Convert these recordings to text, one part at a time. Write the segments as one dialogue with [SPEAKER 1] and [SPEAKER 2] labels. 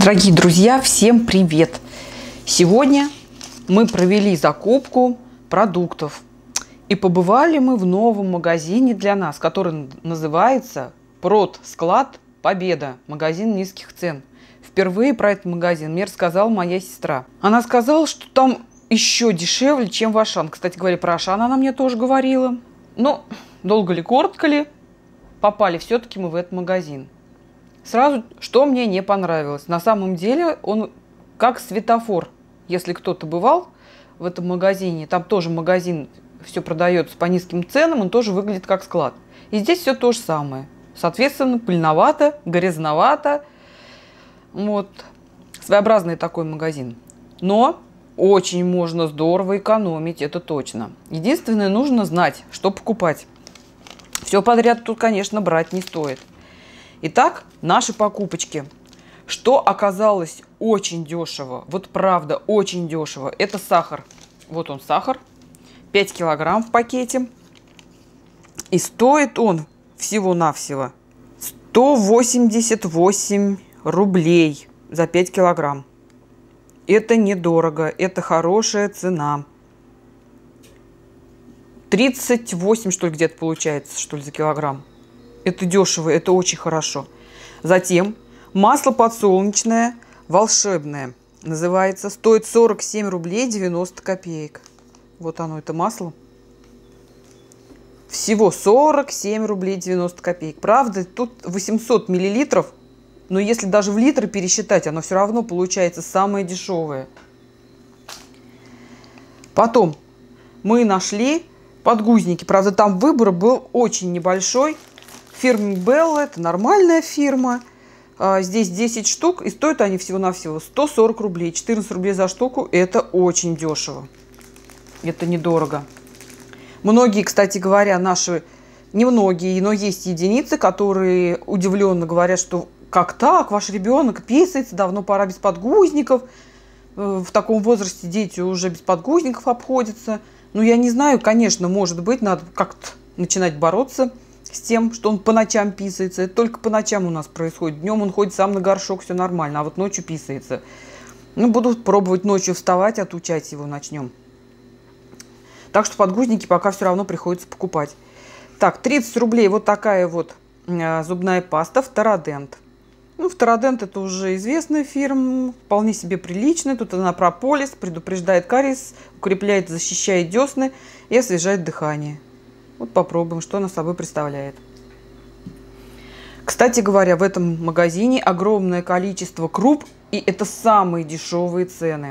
[SPEAKER 1] Дорогие друзья, всем привет! Сегодня мы провели закупку продуктов и побывали мы в новом магазине для нас, который называется Продсклад Победа, магазин низких цен. Впервые про этот магазин мне рассказала моя сестра. Она сказала, что там еще дешевле, чем в Ашан. Кстати говоря, про Ашан она мне тоже говорила. Но долго ли, коротко ли, попали все-таки мы в этот магазин. Сразу, что мне не понравилось. На самом деле он как светофор. Если кто-то бывал в этом магазине, там тоже магазин, все продается по низким ценам, он тоже выглядит как склад. И здесь все то же самое. Соответственно, пыльновато, грязновато. Вот. Своеобразный такой магазин. Но очень можно здорово экономить, это точно. Единственное, нужно знать, что покупать. Все подряд тут, конечно, брать не стоит. Итак, наши покупочки. Что оказалось очень дешево, вот правда, очень дешево, это сахар. Вот он сахар, 5 килограмм в пакете. И стоит он всего-навсего 188 рублей за 5 килограмм. Это недорого, это хорошая цена. 38, что ли, где-то получается, что ли, за килограмм. Это дешево, это очень хорошо. Затем масло подсолнечное волшебное называется. Стоит 47 рублей 90 копеек. Вот оно, это масло. Всего 47 рублей 90 копеек. Правда, тут 800 миллилитров. Но если даже в литры пересчитать, оно все равно получается самое дешевое. Потом мы нашли подгузники. Правда, там выбор был очень небольшой. Фирма Белла, это нормальная фирма. Здесь 10 штук, и стоят они всего-навсего 140 рублей. 14 рублей за штуку, это очень дешево. Это недорого. Многие, кстати говоря, наши, не многие, но есть единицы, которые удивленно говорят, что как так, ваш ребенок писается, давно пора без подгузников. В таком возрасте дети уже без подгузников обходятся. Ну, я не знаю, конечно, может быть, надо как-то начинать бороться с тем, что он по ночам писается. Это только по ночам у нас происходит. Днем он ходит сам на горшок, все нормально, а вот ночью писается. Ну, буду пробовать ночью вставать, отучать его начнем. Так что подгузники пока все равно приходится покупать. Так, 30 рублей вот такая вот зубная паста Фторадент. Ну, Фторадент это уже известная фирма, вполне себе приличная. Тут она прополис, предупреждает кариес, укрепляет, защищает десны и освежает дыхание. Вот попробуем, что она собой представляет. Кстати говоря, в этом магазине огромное количество круп, и это самые дешевые цены.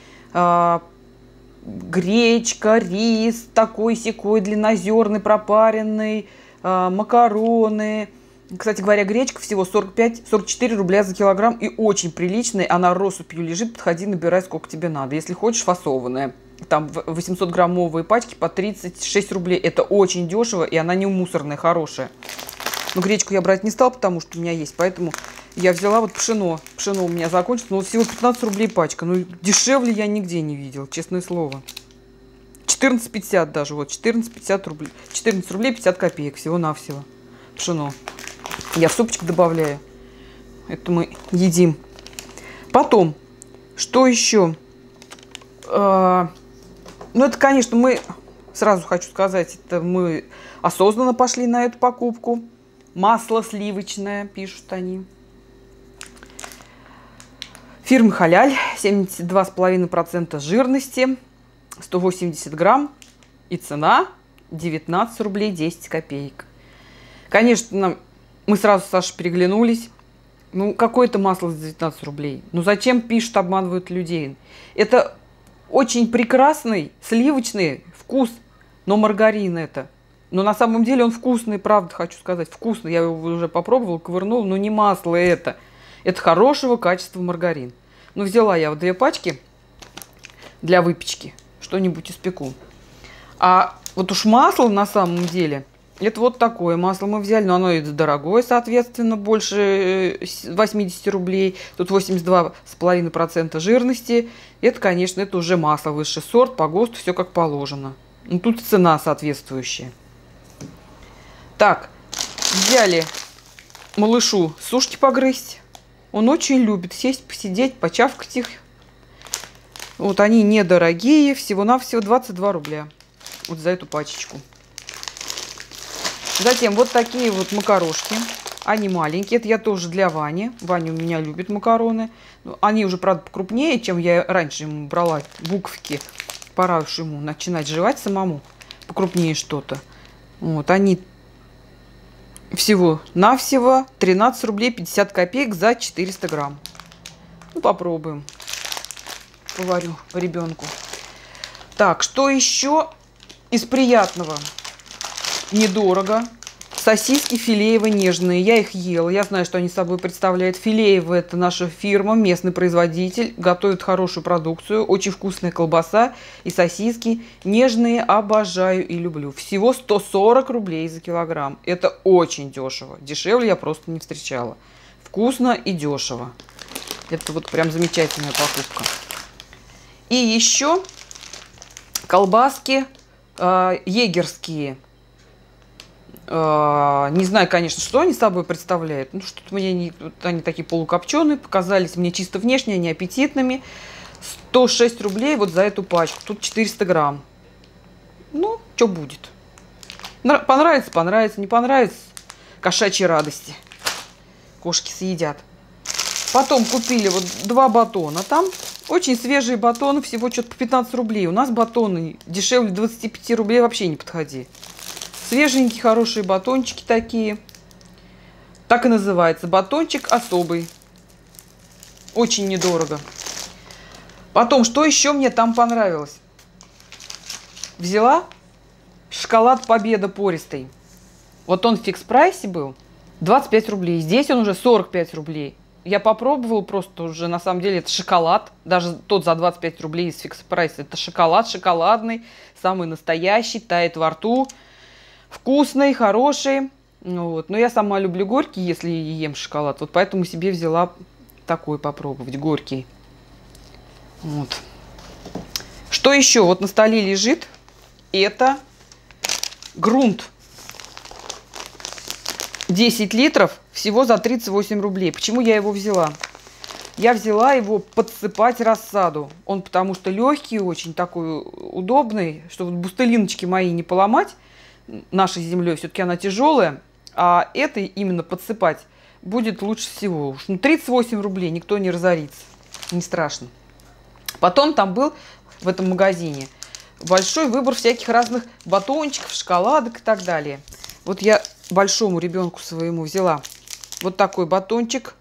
[SPEAKER 1] Гречка, рис, такой-сякой, длиннозерный, пропаренный, макароны. Кстати говоря, гречка всего 45-44 рубля за килограмм и очень приличная. Она россыпью лежит, подходи, набирай сколько тебе надо. Если хочешь, фасованная. Там 800-граммовые пачки по 36 рублей. Это очень дешево, и она не мусорная, хорошая. Но гречку я брать не стала, потому что у меня есть. Поэтому я взяла вот пшено. Пшено у меня закончится, но вот всего 15 рублей пачка. Ну, дешевле я нигде не видел, честное слово. 14,50 даже, вот, 14,50 рублей. 14 рублей 50 копеек всего-навсего. Пшено. Я в супчик добавляю. Это мы едим. Потом, что еще? Ну, это, конечно, мы, сразу хочу сказать, это мы осознанно пошли на эту покупку. Масло сливочное, пишут они. Фирмы Халяль, 72,5% жирности, 180 грамм. И цена 19 рублей 10 копеек. Конечно, мы сразу с Сашей переглянулись. Ну, какое-то масло за 19 рублей. Ну, зачем пишут, обманывают людей? Это очень прекрасный сливочный вкус, но маргарин это. Но на самом деле он вкусный, правда, хочу сказать, вкусный. Я его уже попробовала, ковырнула, но не масло это. Это хорошего качества маргарин. Ну, взяла я вот 2 пачки для выпечки. Что-нибудь испеку. А вот уж масло на самом деле, это вот такое масло мы взяли. Но оно и дорогое, соответственно, больше 80 рублей. Тут 82,5% жирности. Это, конечно, это уже масло высший сорт, по ГОСТу все как положено. Ну, тут цена соответствующая. Так, взяли малышу сушки погрызть. Он очень любит сесть, посидеть, почавкать их. Вот они недорогие, всего-навсего 22 рубля. Вот за эту пачечку. Затем вот такие вот макарошки. Они маленькие. Это я тоже для Вани. Ваня у меня любит макароны. Они уже, правда, покрупнее, чем я раньше ему брала буковки. Пора уж ему начинать жевать самому. Покрупнее что-то. Вот они всего-навсего 13 рублей 50 копеек за 400 грамм. Ну, попробуем. Поварю ребенку. Так, что еще из приятного? Недорого. Сосиски филеевые нежные. Я их ела. Я знаю, что они собой представляют. Филеево — это наша фирма, местный производитель. Готовит хорошую продукцию. Очень вкусная колбаса и сосиски. Нежные обожаю и люблю. Всего 140 рублей за килограмм. Это очень дешево. Дешевле я просто не встречала. Вкусно и дешево. Это вот прям замечательная покупка. И еще колбаски егерские. Не знаю, конечно, что они собой представляют. Ну, что-то мне они такие полукопченые, показались мне чисто внешне, они аппетитными. 106 рублей вот за эту пачку. Тут 400 грамм. Ну, что будет? Понравится, понравится, не понравится. Кошачьи радости. Кошки съедят. Потом купили вот 2 батона там. Очень свежие батоны, всего что-то по 15 рублей. У нас батоны дешевле 25 рублей вообще не подходи. Свеженькие, хорошие батончики такие. Так и называется. Батончик особый. Очень недорого. Потом, что еще мне там понравилось? Взяла шоколад Победа пористый. Вот он в фикс-прайсе был 25 рублей. Здесь он уже 45 рублей. Я попробовала просто уже, на самом деле, это шоколад. Даже тот за 25 рублей из фикс-прайса. Это шоколад шоколадный, самый настоящий, тает во рту. Вкусный, хороший. Вот. Но я сама люблю горький, если ем шоколад. Вот поэтому себе взяла такой попробовать, горький. Вот. Что еще? Вот на столе лежит. Это грунт. 10 литров всего за 38 рублей. Почему я его взяла? Я взяла его подсыпать рассаду. Он потому что легкий, очень такой удобный, чтобы бустелиночки мои не поломать нашей землей. Все-таки она тяжелая. А это именно подсыпать будет лучше всего. Ну, 38 рублей, никто не разорится. Не страшно. Потом там был в этом магазине большой выбор всяких разных батончиков, шоколадок и так далее. Вот я большому ребенку своему взяла вот такой батончик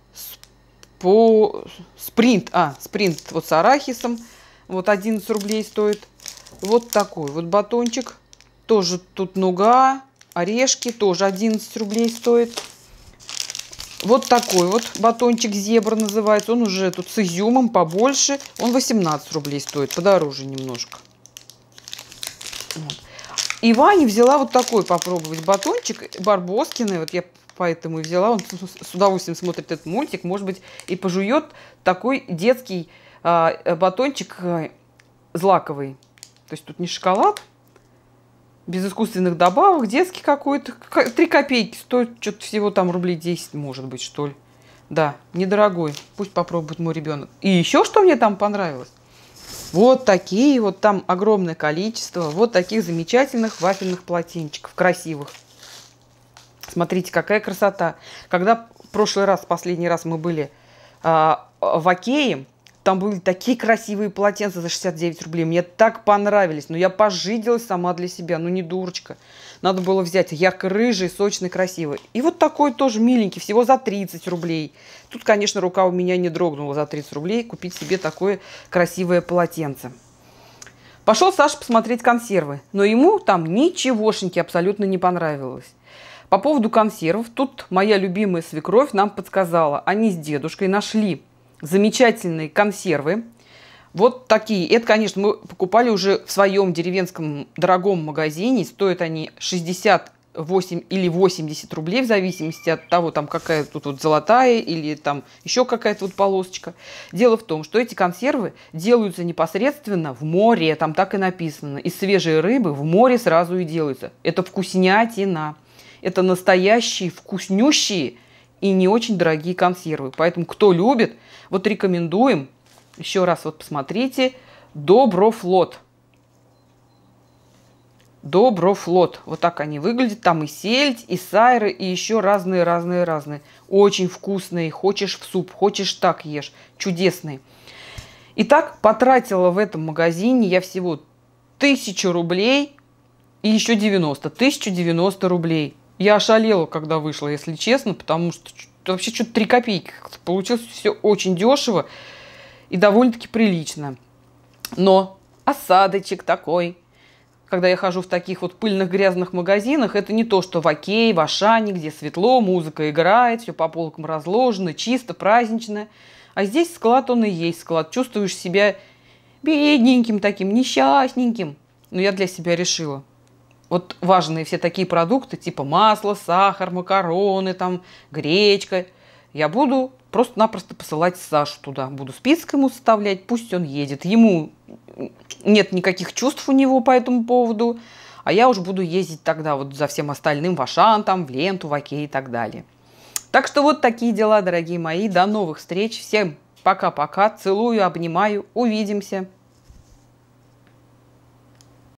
[SPEAKER 1] по спринт. Спринт вот с арахисом. Вот 11 рублей стоит. Вот такой вот батончик. Тоже тут нуга, орешки. Тоже 11 рублей стоит. Вот такой вот батончик зебра называется. Он уже тут с изюмом побольше. Он 18 рублей стоит. Подороже немножко. Вот. И Ваня взяла вот такой попробовать батончик. Барбоскины. Вот я поэтому и взяла. Он с удовольствием смотрит этот мультик. Может быть, и пожует такой детский батончик злаковый. То есть тут не шоколад. Без искусственных добавок. Детский какой-то. 3 копейки стоит. Что-то всего там рублей 10, может быть, что ли. Да, недорогой. Пусть попробует мой ребенок. И еще что мне там понравилось? Вот такие вот там огромное количество вот таких замечательных вафельных полотенчиков. Красивых. Смотрите, какая красота. Когда в прошлый раз, последний раз мы были в Окее, там были такие красивые полотенца за 69 рублей. Мне так понравились. Но я пожиделась сама для себя. Ну, не дурочка. Надо было взять ярко-рыжий, сочный, красивый. И вот такой тоже миленький. Всего за 30 рублей. Тут, конечно, рука у меня не дрогнула за 30 рублей. Купить себе такое красивое полотенце. Пошел Саша посмотреть консервы. Но ему там ничегошеньки абсолютно не понравилось. По поводу консервов. Тут моя любимая свекровь нам подсказала. Они с дедушкой нашли замечательные консервы. Вот такие. Это, конечно, мы покупали уже в своем деревенском дорогом магазине. Стоят они 68 или 80 рублей, в зависимости от того, там какая тут вот золотая или там еще какая-то вот полосочка. Дело в том, что эти консервы делаются непосредственно в море. Там так и написано. Из свежей рыбы в море сразу и делаются. Это вкуснятина. Это настоящие, вкуснющие и не очень дорогие консервы. Поэтому, кто любит, вот рекомендуем. Еще раз вот посмотрите. Доброфлот. Доброфлот. Вот так они выглядят. Там и сельдь, и сайры, и еще разные. Очень вкусные. Хочешь в суп, хочешь так ешь. Чудесные. Итак, потратила в этом магазине я всего 1000 рублей и еще 90. 1090 рублей. Я ошалела, когда вышла, если честно, потому что вообще что-то 3 копейки. Получилось все очень дешево и довольно-таки прилично. Но осадочек такой. Когда я хожу в таких вот пыльных грязных магазинах, это не то, что в Окей, в Ашане, где светло, музыка играет, все по полкам разложено, чисто, празднично. А здесь склад, он и есть склад. Чувствуешь себя бедненьким таким, несчастненьким. Но я для себя решила. Вот важные все такие продукты, типа масло, сахар, макароны, там, гречка. Я буду просто-напросто посылать Сашу туда. Буду список ему составлять, пусть он едет. Ему нет никаких чувств у него по этому поводу. А я уже буду ездить тогда вот за всем остальным в Ашан, там, в Ленту, в Окей и так далее. Так что вот такие дела, дорогие мои. До новых встреч. Всем пока-пока. Целую, обнимаю. Увидимся.